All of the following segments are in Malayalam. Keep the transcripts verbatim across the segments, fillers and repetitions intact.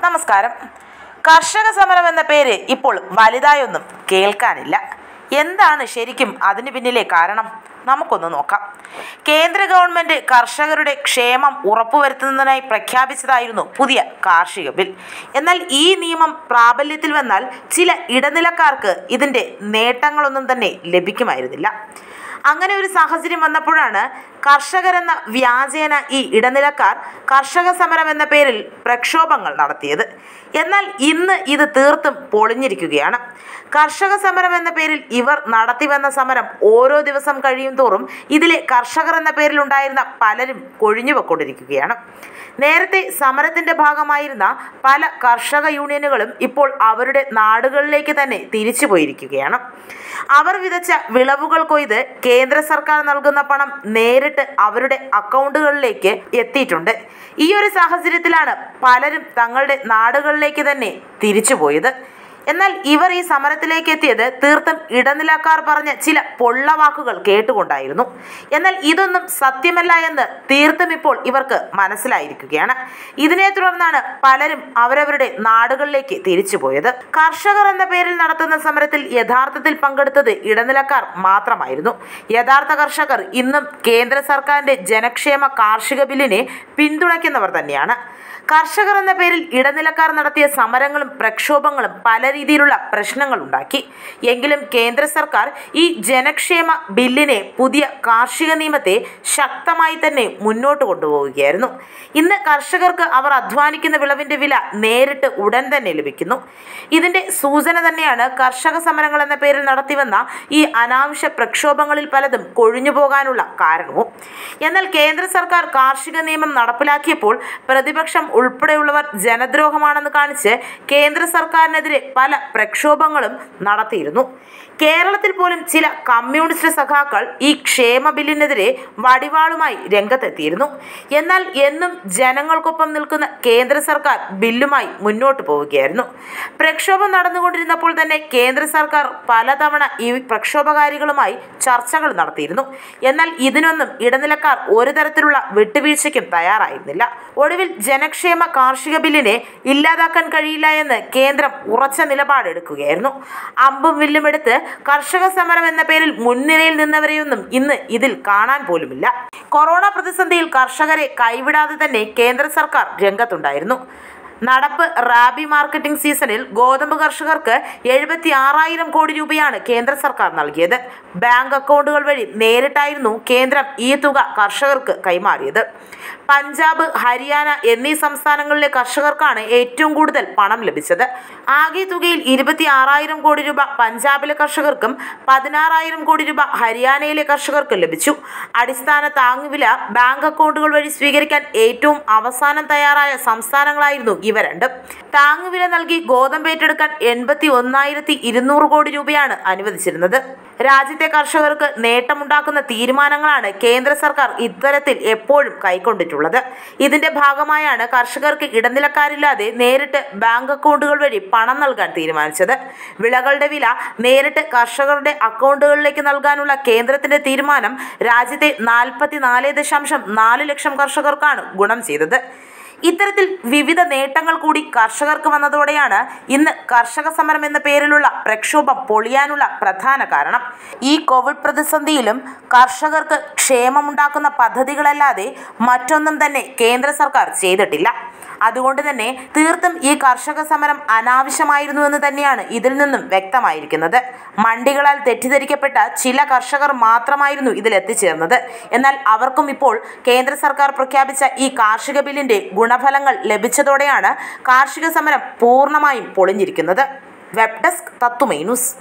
നമസ്കാരം. കർഷക സമരം എന്ന പേര് ഇപ്പോൾ വലുതായൊന്നും കേൾക്കാനില്ല. എന്താണ് ശരിക്കും അതിന് പിന്നിലെ കാരണം? നമുക്കൊന്ന് നോക്കാം. കേന്ദ്ര ഗവൺമെൻറ് കർഷകരുടെ ക്ഷേമം ഉറപ്പുവരുത്തുന്നതിനായി പ്രഖ്യാപിച്ചതായിരുന്നു പുതിയ കാർഷിക ബിൽ. എന്നാൽ ഈ നിയമം പ്രാബല്യത്തിൽ വന്നാൽ ചില ഇടനിലക്കാർക്ക് ഇതിൻ്റെ നേട്ടങ്ങളൊന്നും തന്നെ ലഭിക്കുമായിരുന്നില്ല. അങ്ങനെ ഒരു സാഹചര്യം വന്നപ്പോഴാണ് കർഷകരെന്ന വ്യാജേന ഈ ഇടനിലക്കാർ കർഷക സമരം എന്ന പേരിൽ പ്രക്ഷോഭങ്ങൾ നടത്തിയത്. എന്നാൽ ഇന്ന് ഇത് തീർത്തും പൊളിഞ്ഞിരിക്കുകയാണ്. കർഷക സമരം എന്ന പേരിൽ ഇവർ നടത്തിവന്ന സമരം ഓരോ ദിവസം കഴിയും തോറും ഇതിലെ കർഷകർ എന്ന പേരിലുണ്ടായിരുന്ന പലരും കൊഴിഞ്ഞുപോയിക്കൊണ്ടിരിക്കുകയാണ്. നേരത്തെ സമരത്തിൻ്റെ ഭാഗമായിരുന്ന പല കർഷക യൂണിയനുകളും ഇപ്പോൾ അവരുടെ നാടുകളിലേക്ക് തന്നെ തിരിച്ചു പോയിരിക്കുകയാണ്. അവർ വിതച്ച വിളവുകൾ കൊയ്ത് കേന്ദ്ര സർക്കാർ നൽകുന്ന പണം നേരിട്ട് അവരുടെ അക്കൗണ്ടുകളിലേക്ക് എത്തിയിട്ടുണ്ട്. ഈ ഒരു സാഹചര്യത്തിലാണ് പലരും തങ്ങളുടെ നാടുകളിലേക്ക് തന്നെ തിരിച്ചുപോയത്. എന്നാൽ ഇവർ ഈ സമരത്തിലേക്ക് എത്തിയത് തീർത്തും ഇടനിലക്കാർ പറഞ്ഞ ചില പൊള്ളവാക്കുകൾ കേട്ടുകൊണ്ടായിരുന്നു. എന്നാൽ ഇതൊന്നും സത്യമല്ല എന്ന് തീർത്തും ഇപ്പോൾ ഇവർക്ക് മനസ്സിലായിരിക്കുകയാണ്. ഇതിനെ തുടർന്നാണ് പലരും അവരവരുടെ നാടുകളിലേക്ക് തിരിച്ചുപോയത്. കർഷകർ എന്ന പേരിൽ നടത്തുന്ന സമരത്തിൽ യഥാർത്ഥത്തിൽ പങ്കെടുത്തത് ഇടനിലക്കാർ മാത്രമായിരുന്നു. യഥാർത്ഥ കർഷകർ ഇന്നും കേന്ദ്ര സർക്കാരിന്റെ ജനക്ഷേമ കാർഷിക ബില്ലിനെ പിന്തുണയ്ക്കുന്നവർ തന്നെയാണ്. കർഷകർ എന്ന പേരിൽ ഇടനിലക്കാർ നടത്തിയ സമരങ്ങളും പ്രക്ഷോഭങ്ങളും പല രീതിയിലുള്ള പ്രശ്നങ്ങൾ ഉണ്ടാക്കി. എങ്കിലും കേന്ദ്ര സർക്കാർ ഈ ജനക്ഷേമ ബില്ലിനെ, പുതിയ കാർഷിക നിയമത്തെ ശക്തമായി തന്നെ മുന്നോട്ട് കൊണ്ടുപോവുകയായിരുന്നു. ഇന്ന് കർഷകർക്ക് അവർ അധ്വാനിക്കുന്ന വിളവിൻ്റെ വില നേരിട്ട് ഉടൻ തന്നെ ലഭിക്കുന്നു. ഇതിൻ്റെ സൂചന തന്നെയാണ് കർഷക സമരങ്ങൾ എന്ന പേരിൽ നടത്തിവന്ന ഈ അനാവശ്യ പ്രക്ഷോഭങ്ങളിൽ പലതും കൊഴിഞ്ഞു പോകാനുള്ള കാരണവും. എന്നാൽ കേന്ദ്ര സർക്കാർ കാർഷിക നിയമം നടപ്പിലാക്കിയപ്പോൾ പ്രതിപക്ഷം ഉൾപ്പെടെയുള്ളവർ ജനദ്രോഹമാണെന്ന് കാണിച്ച് കേന്ദ്ര സർക്കാരിനെതിരെ പല പ്രക്ഷോഭങ്ങളും നടത്തിയിരുന്നു. കേരളത്തിൽ പോലും ചില കമ്മ്യൂണിസ്റ്റ് സഖാക്കൾ ഈ ക്ഷേമ ബില്ലിനെതിരെ വടിവാളുമായി രംഗത്തെത്തിയിരുന്നു. എന്നാൽ എന്നും ജനങ്ങൾക്കൊപ്പം നിൽക്കുന്ന കേന്ദ്ര സർക്കാർ ബില്ലുമായി മുന്നോട്ട് പോവുകയായിരുന്നു. പ്രക്ഷോഭം നടന്നുകൊണ്ടിരുന്നപ്പോൾ തന്നെ കേന്ദ്ര സർക്കാർ പലതവണ ഈ പ്രക്ഷോഭകാരികളുമായി ചർച്ചകൾ നടത്തിയിരുന്നു. എന്നാൽ ഇതിനൊന്നും ഇടനിലക്കാർ ഒരു തരത്തിലുള്ള വിട്ടുവീഴ്ചയ്ക്കും തയ്യാറായിരുന്നില്ല. ഒടുവിൽ ജനക്ഷേമ കാർഷിക ബില്ലിനെ ഇല്ലാതാക്കാൻ കഴിയില്ല എന്ന് കേന്ദ്രം ഉറച്ച നിലപാടെടുക്കുകയായിരുന്നു. അമ്പും വില്ലും എടുത്ത് കർഷക സമരം എന്ന പേരിൽ മുൻനിരയിൽ നിന്നവരെയൊന്നും ഇന്ന് ഇതിൽ കാണാൻ പോലുമില്ല. കൊറോണ പ്രതിസന്ധിയിൽ കർഷകരെ കൈവിടാതെ തന്നെ കേന്ദ്ര സർക്കാർ രംഗത്തുണ്ടായിരുന്നു. നടപ്പ് റാബി മാർക്കറ്റിംഗ് സീസണിൽ ഗോതമ്പ് കർഷകർക്ക് എഴുപത്തി ആറായിരം കോടി രൂപയാണ് കേന്ദ്ര സർക്കാർ നൽകിയത്. ബാങ്ക് അക്കൗണ്ടുകൾ വഴി നേരിട്ടായിരുന്നു കേന്ദ്രം ഈ തുക കർഷകർക്ക് കൈമാറിയത്. പഞ്ചാബ്, ഹരിയാന എന്നീ സംസ്ഥാനങ്ങളിലെ കർഷകർക്കാണ് ഏറ്റവും കൂടുതൽ പണം ലഭിച്ചത്. ആകെ തുകയിൽ ഇരുപത്തി ആറായിരം കോടി രൂപ പഞ്ചാബിലെ കർഷകർക്കും പതിനാറായിരം കോടി രൂപ ഹരിയാനയിലെ കർഷകർക്കും ലഭിച്ചു. അടിസ്ഥാന താങ്ങുവില ബാങ്ക് അക്കൗണ്ടുകൾ വഴി സ്വീകരിക്കാൻ ഏറ്റവും അവസാനം തയ്യാറായ സംസ്ഥാനങ്ങളായിരുന്നു ഇവ രണ്ടും. താങ്ങുവില നൽകി ഗോതമ്പ് ഏറ്റെടുക്കാൻ എൺപത്തി ഒന്നായിരത്തി ഇരുന്നൂറ് കോടി രൂപയാണ് അനുവദിച്ചിരുന്നത്. രാജ്യത്തെ കർഷകർക്ക് നേട്ടമുണ്ടാക്കുന്ന തീരുമാനങ്ങളാണ് കേന്ദ്ര സർക്കാർ ഇത്തരത്തിൽ എപ്പോഴും കൈക്കൊണ്ടിട്ടുള്ളത്. ഇതിന്റെ ഭാഗമായാണ് കർഷകർക്ക് ഇടനിലക്കാരില്ലാതെ നേരിട്ട് ബാങ്ക് അക്കൗണ്ടുകൾ വഴി പണം നൽകാൻ തീരുമാനിച്ചത്. വിളകളുടെ വില നേരിട്ട് കർഷകരുടെ അക്കൗണ്ടുകളിലേക്ക് നൽകാനുള്ള കേന്ദ്രത്തിന്റെ തീരുമാനം രാജ്യത്തെ നാൽപ്പത്തി നാല് ദശാംശം നാല് ലക്ഷം കർഷകർക്കാണ് ഗുണം ചെയ്തത്. ഇത്തരത്തിൽ വിവിധ നേട്ടങ്ങൾ കൂടി കർഷകർക്ക് വന്നതോടെയാണ് ഇന്ന് കർഷക സമരം എന്ന പേരിലുള്ള പ്രക്ഷോഭം പൊളിയാനുള്ള പ്രധാന കാരണം. ഈ കോവിഡ് പ്രതിസന്ധിയിലും കർഷകർക്ക് ക്ഷേമമുണ്ടാക്കുന്ന പദ്ധതികളല്ലാതെ മറ്റൊന്നും തന്നെ കേന്ദ്ര സർക്കാർ ചെയ്തിട്ടില്ല. അതുകൊണ്ട് തന്നെ തീർത്തും ഈ കർഷക സമരം അനാവശ്യമായിരുന്നു എന്ന് തന്നെയാണ് ഇതിൽ നിന്നും വ്യക്തമായിരിക്കുന്നത്. മണ്ടികളാൽ തെറ്റിദ്ധരിക്കപ്പെട്ട ചില കർഷകർ മാത്രമായിരുന്നു ഇതിൽ എത്തിച്ചേർന്നത്. എന്നാൽ അവർക്കും ഇപ്പോൾ കേന്ദ്ര സർക്കാർ പ്രഖ്യാപിച്ച ഈ കാർഷിക ബില്ലിന്റെ ഗുണഫലങ്ങൾ ലഭിച്ചതോടെയാണ് കാർഷിക സമരം പൂർണ്ണമായും പൊളിഞ്ഞിരിക്കുന്നത്. വെബ് ഡെസ്ക് തത്തുമൈ ന്യൂസ്.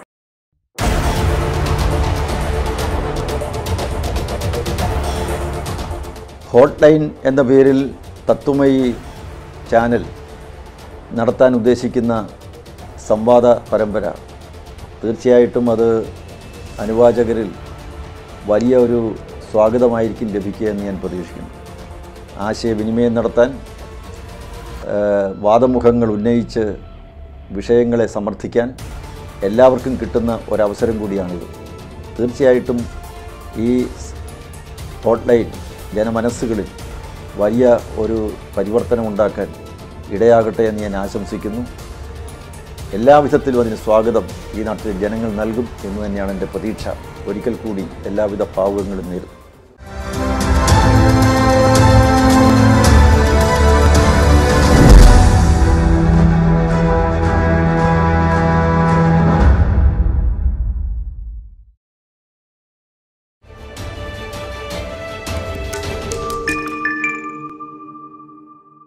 ഹോട്ട് ലൈൻ എന്ന പേരിൽ തത്തുമയി ചാനൽ നടത്താൻ ഉദ്ദേശിക്കുന്ന സംവാദ പരമ്പര തീർച്ചയായിട്ടും അത് അനുവാചകരിൽ വലിയ ഒരു സ്വാഗതമായിരിക്കും ലഭിക്കുക എന്ന് ഞാൻ പ്രതീക്ഷിക്കുന്നു. ആശയവിനിമയം നടത്താൻ, വാദമുഖങ്ങൾ ഉന്നയിച്ച് വിഷയങ്ങളെ സമർത്ഥിക്കാൻ എല്ലാവർക്കും കിട്ടുന്ന ഒരവസരം കൂടിയാണിത്. തീർച്ചയായിട്ടും ഈ ഹോട്ട് ലൈൻ ജനമനസ്സുകളിൽ വലിയ ഒരു പരിവർത്തനം ഉണ്ടാക്കാൻ ഇടയാകട്ടെ എന്ന് ഞാൻ ആശംസിക്കുന്നു. എല്ലാവിധത്തിലും അതിന് സ്വാഗതം ഈ നാട്ടിലെ ജനങ്ങൾ നൽകും എന്ന് തന്നെയാണ് എൻ്റെ പ്രതീക്ഷ. ഒരിക്കൽ കൂടി എല്ലാവിധ ഭാവുകങ്ങളും നേരുന്നു.